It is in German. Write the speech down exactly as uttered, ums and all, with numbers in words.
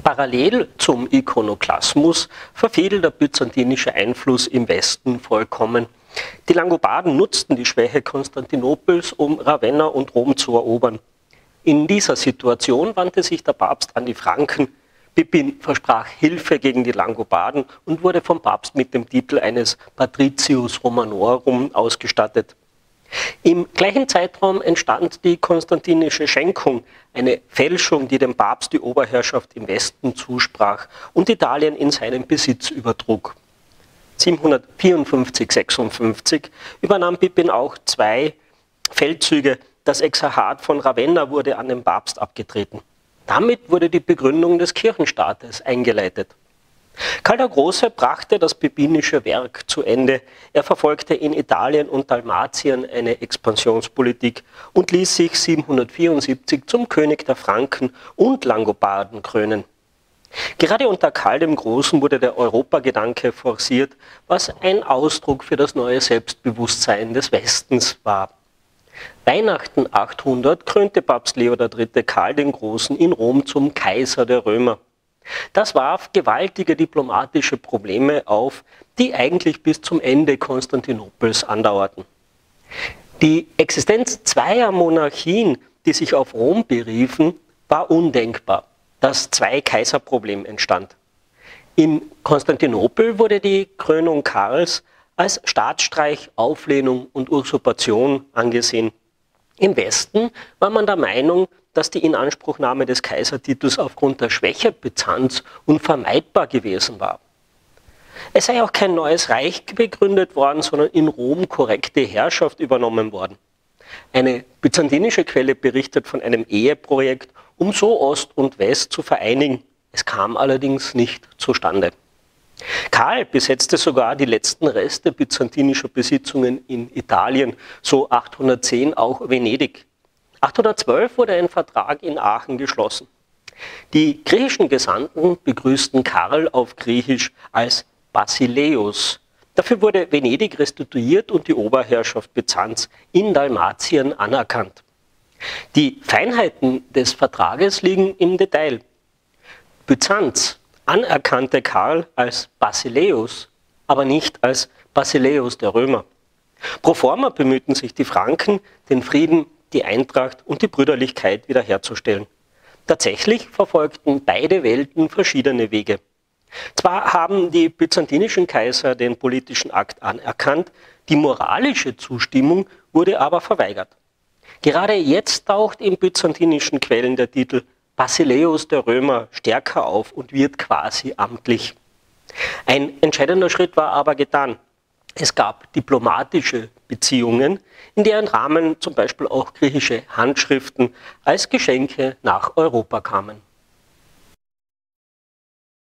Parallel zum Ikonoklasmus verfiel der byzantinische Einfluss im Westen vollkommen. Die Langobarden nutzten die Schwäche Konstantinopels, um Ravenna und Rom zu erobern. In dieser Situation wandte sich der Papst an die Franken. Pippin versprach Hilfe gegen die Langobarden und wurde vom Papst mit dem Titel eines Patricius Romanorum ausgestattet. Im gleichen Zeitraum entstand die konstantinische Schenkung, eine Fälschung, die dem Papst die Oberherrschaft im Westen zusprach und Italien in seinen Besitz übertrug. siebenhundertvierundfünfzig sechsundfünfzig übernahm Pippin auch zwei Feldzüge. Das Exarchat von Ravenna wurde an den Papst abgetreten. Damit wurde die Begründung des Kirchenstaates eingeleitet. Karl der Große brachte das pippinische Werk zu Ende. Er verfolgte in Italien und Dalmatien eine Expansionspolitik und ließ sich siebenhundertvierundsiebzig zum König der Franken und Langobarden krönen. Gerade unter Karl dem Großen wurde der Europagedanke forciert, was ein Ausdruck für das neue Selbstbewusstsein des Westens war. Weihnachten achthundert krönte Papst Leo der Dritte Karl den Großen in Rom zum Kaiser der Römer. Das warf gewaltige diplomatische Probleme auf, die eigentlich bis zum Ende Konstantinopels andauerten. Die Existenz zweier Monarchien, die sich auf Rom beriefen, war undenkbar. Das Zwei-Kaiser-Problem entstand. In Konstantinopel wurde die Krönung Karls als Staatsstreich, Auflehnung und Usurpation angesehen. Im Westen war man der Meinung, dass die Inanspruchnahme des Kaisertitels aufgrund der Schwäche Byzanz unvermeidbar gewesen war. Es sei auch kein neues Reich gegründet worden, sondern in Rom korrekte Herrschaft übernommen worden. Eine byzantinische Quelle berichtet von einem Eheprojekt, um so Ost und West zu vereinigen. Es kam allerdings nicht zustande. Karl besetzte sogar die letzten Reste byzantinischer Besitzungen in Italien, so achthundertzehn auch Venedig. achthundertzwölf wurde ein Vertrag in Aachen geschlossen. Die griechischen Gesandten begrüßten Karl auf Griechisch als Basileus. Dafür wurde Venedig restituiert und die Oberherrschaft Byzanz in Dalmatien anerkannt. Die Feinheiten des Vertrages liegen im Detail. Byzanz anerkannte Karl als Basileus, aber nicht als Basileus der Römer. Pro forma bemühten sich die Franken, den Frieden, die Eintracht und die Brüderlichkeit wiederherzustellen. Tatsächlich verfolgten beide Welten verschiedene Wege. Zwar haben die byzantinischen Kaiser den politischen Akt anerkannt, die moralische Zustimmung wurde aber verweigert. Gerade jetzt taucht in byzantinischen Quellen der Titel Basileus der Römer stärker auf und wird quasi amtlich. Ein entscheidender Schritt war aber getan. Es gab diplomatische Beziehungen, in deren Rahmen zum Beispiel auch griechische Handschriften als Geschenke nach Europa kamen.